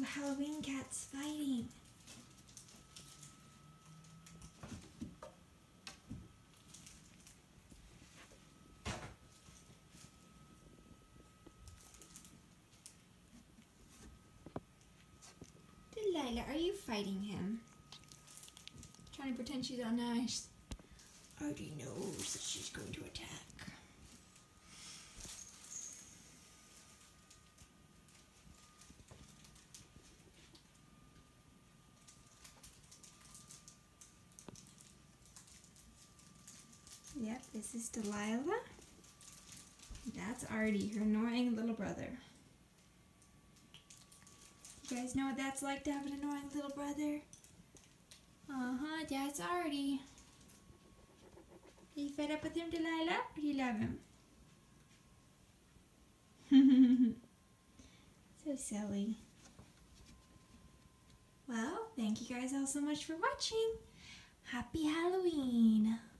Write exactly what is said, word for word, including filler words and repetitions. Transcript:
Halloween cats fighting. Delilah, are you fighting him? Trying to pretend she's all nice. Artie knows that she's going to attack. Yep, this is Delilah. That's Artie, her annoying little brother. You guys know what that's like to have an annoying little brother? Uh-huh, that's Artie. Are you fed up with him, Delilah? Or do you love him? So silly. Well, thank you guys all so much for watching. Happy Halloween!